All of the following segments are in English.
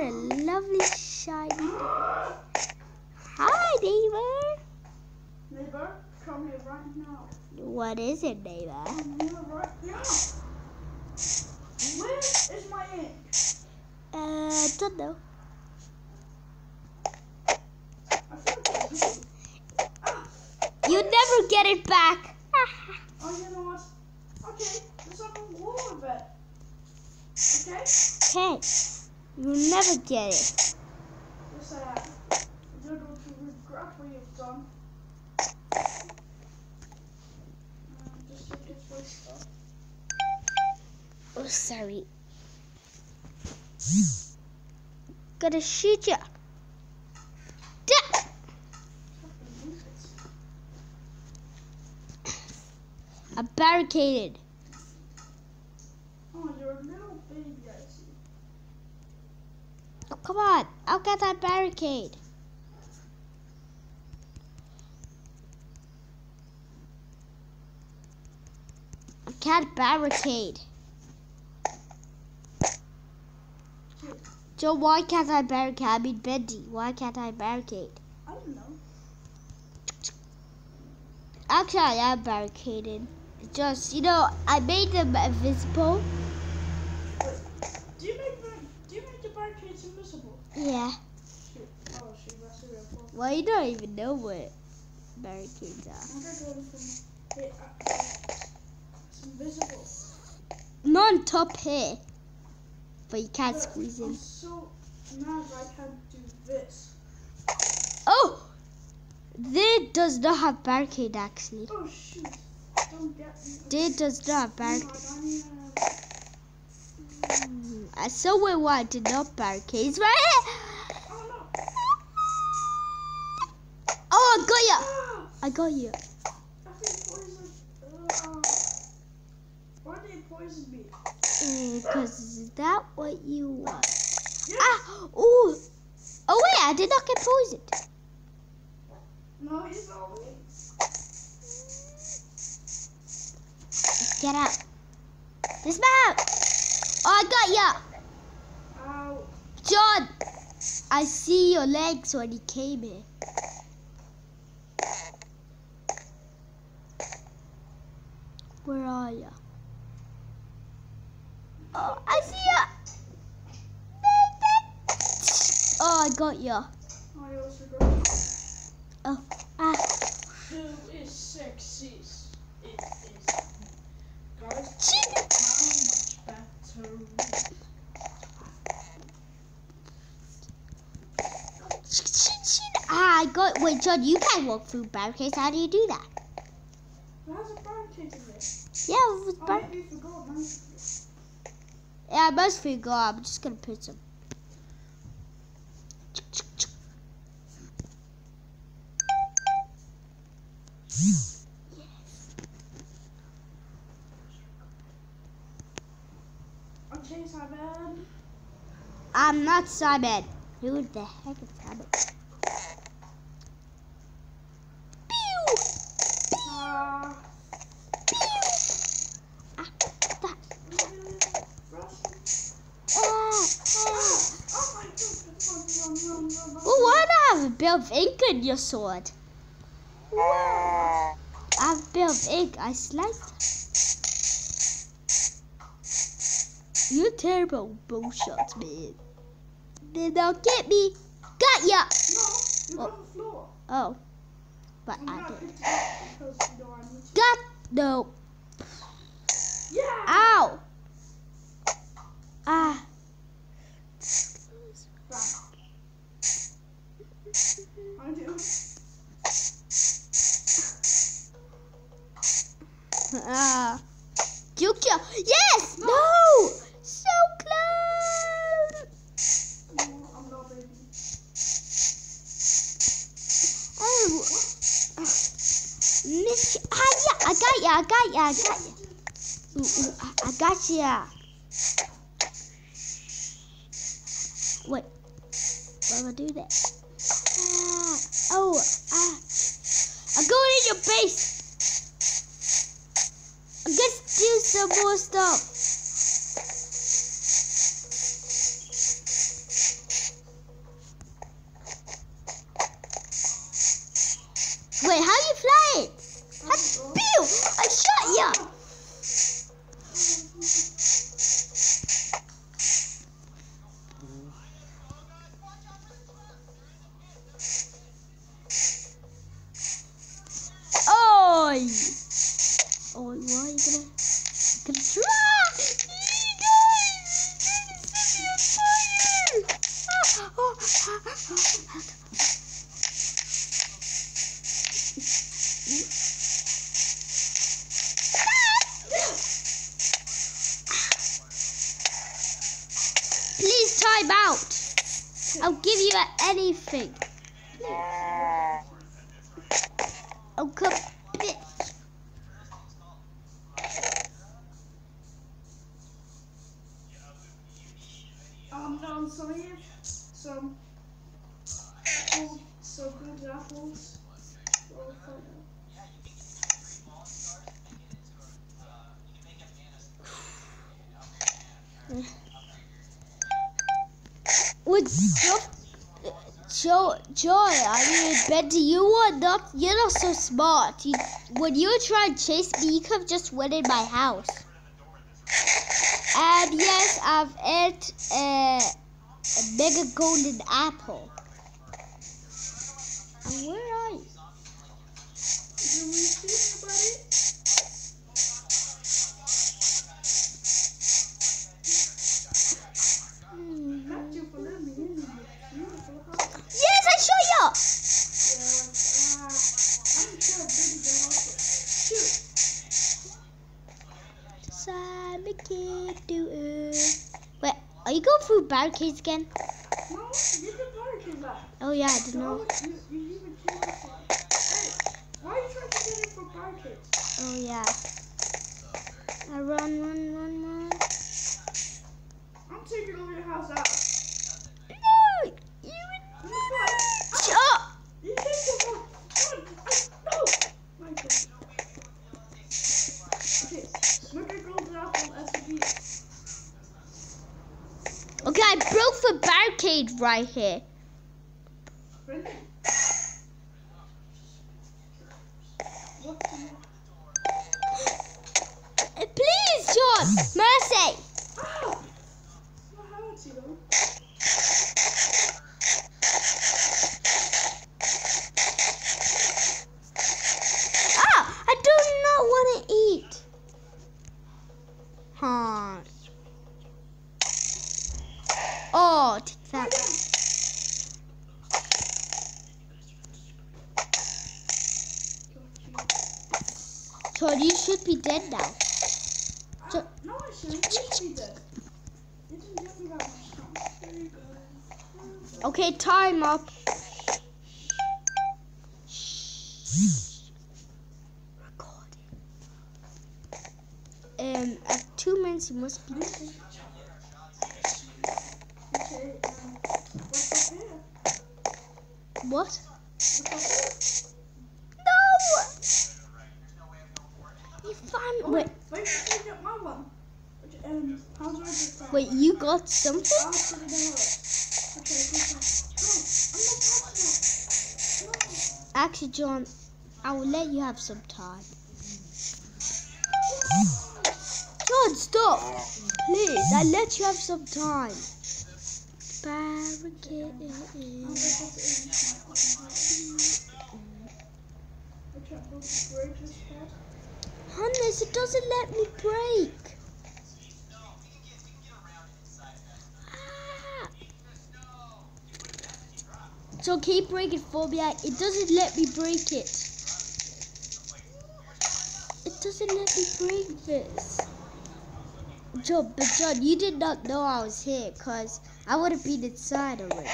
a lovely shiny. Hi, neighbor. Neighbor, come here right now. What is it, neighbor? Come here right now. Where is my ink? Don't know. I feel like it's blue. You never get it back. Oh, you know what? Okay, let's have a war with it. Okay? Okay. You never get it. Yes, I am. You're going to regret what you've done. Just take it for stuff. Oh, sorry. Gonna shoot ya. I'm barricaded. Oh, you're a little baby, I see. Oh, come on. I'll get that barricade. I can't barricade. Joe, why can't I barricade? I mean, Bendy, why can't I barricade? I don't know. Actually, I am barricaded. It's just, you know, I made them invisible. Wait, do you make the barricades invisible? Yeah. Shoot. Oh, shoot, that's a real problem. Well, you don't even know what barricades are. I'm gonna go from here. It's invisible. Not on top here. But you can't But squeeze I'm in. so mad I can't do this. Oh! This does not have barricade, actually. Oh, shoot. Don't get me. This does not have barricade. I need I saw where one did not barricade. It's right here! Oh, no. Oh, I got you! Ah! I got you. I've been poisoned. Why did they poison me? Because is that what you want? Yes. Ah! Ooh! Oh, wait, I did not get poisoned. No, he's on me. Get out. Dismount! Oh, I got you! Ow. John! I see your legs when you came here. Where are you? Oh, I see you! Oh, I got you. I also got Oh, ah. Who is sexy? It is. Guys, how much better? Ah, I got. Wait, John, you can't walk through barricades. How do you do that? There's a barricade in this. Yeah, it was Oh, maybe you forgot, man. yeah, I must figure out. I'm just gonna put some. Okay, Simon. I'm not Simon. Who the heck is Simon? Pew! Ah. Ah, that. Ah, Oh my God! Run. well, why do I have a bit of ink in your sword? Wow. I have a bit of ink. I sliced. You terrible bow shots, man. Then they'll get me. Got ya! No, you're on the floor. Oh. But I'm I gonna did. pick you up because you know I need to. Got no. Yeah. Ow! Ah. I do. Ah. Juke ya. Yes! No! So close! No, I'm not baby. Oh. Miss. Ah, yeah. I got ya. I got ya. Wait. What do I do that? I'm going in your base. I'm gonna steal some more stuff. Please time out. I'll give you anything. I'll come. No, so I have some apples, some good apples. Would Joy, I mean, Betty, you're not so smart. When you try and chase me, you could have just went in my house. And yes, I've ate a mega golden apple. And where are you? Did we speak about it? Thank you for letting me in your beautiful house. Yes, I show you. I'm sure baby girl. Shoot. Simon can't do it. Wait, are you going through barricades again? No, you can barricade that. Oh yeah, I don't know. You even came up for it. Hey, why are you trying to get in for barricades? Oh yeah. I run. I'm taking over your house out. No, you shut up. You take the one. No. My God. Okay, Mega Golden Apple SUV. Okay, I broke the barricade right here. Really? What the hell? Please, John, mercy. Ah! What happened to you? I do not want to eat. Huh. Oh, take that. John, you should be dead now. No, I shouldn't. You should be dead. You didn't get me that much time. There you go. Okay, time up. Recording. At 2 minutes, you must be dead. Okay, what's up here? What? What's up here? No! You found. Oh, Wait, wait, you get my one. How do I get that? wait, you got something? I'll put it in. Okay, good job. No, I'm not passing it. No. Actually, John, I will let you have some time. John, stop! Please, I let you have some time. Barricade. Hannes, it doesn't let me break. Ah. So keep breaking for me. It doesn't let me break it. It doesn't let me break this. John, but John, you did not know I was here, because I would have been inside already.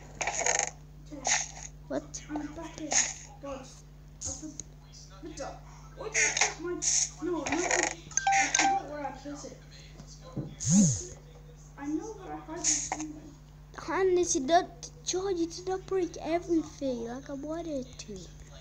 What? I'm back here. God. Victor, why did you take my... No, I forgot where I placed it. I know that I had it somewhere. Hannes, you not... John, you did not break everything like I wanted to.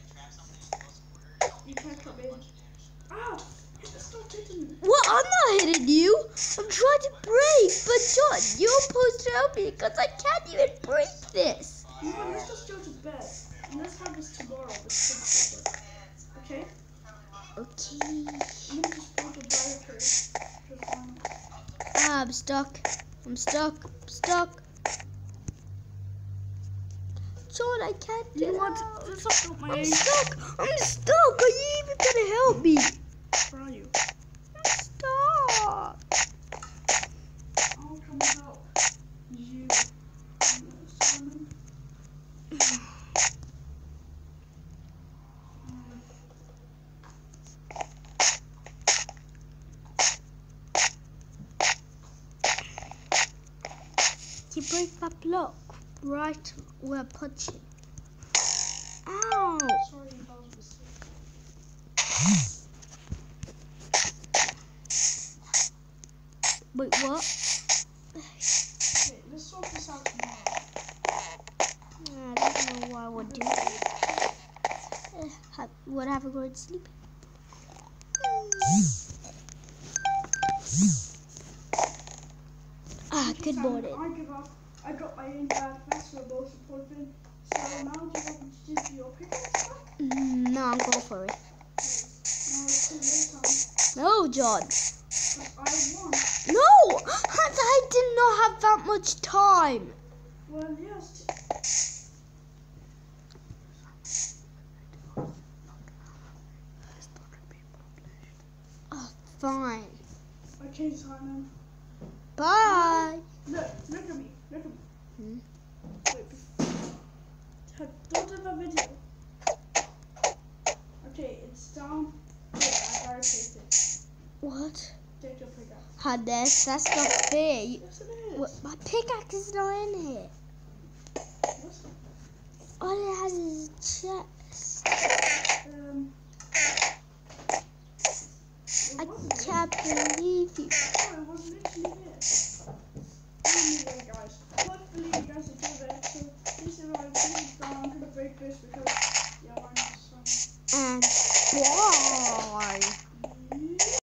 You can't come in. Ah! Stop hitting me. What? I'm not hitting you. I'm trying to break. But John, you're supposed to help me because I can't even break this. You know, let's just go to bed. And let's have this tomorrow. This okay? Okay. I'm gonna just put the barricade. Ah, I'm stuck. I'm stuck. John, I can't get out. I'm stuck. Are you even gonna help me? Where are you? I'm stuck. I'll come help you. Simon. block right where punching. Ow! Sorry, that was a mistake. Wait, what? Okay, let's sort this out tomorrow. I don't know what I would do. Would have a good sleep. Good morning. I give up. I got my aim back. That's the most important. So now do you want me to do your pickaxe stuff? No, I'm going for it. No, it's too late time. No, John. Because I won. No! I did not have that much time. Well, yes. Oh, fine. Okay, Simon. Bye. Look at me. Look at me. Wait. Don't do the video. Okay, it's down. Wait, I barricaded it. What? Take your pickaxe. Hades, that's not fair. Yes, it is. What, my pickaxe is not in here. What's All it has is a chest. I can't believe you. No, it was literally here. Anyway, guys, hopefully you guys enjoyed the episode. Please, if I please down, I'm gonna break this because yeah, I'm just And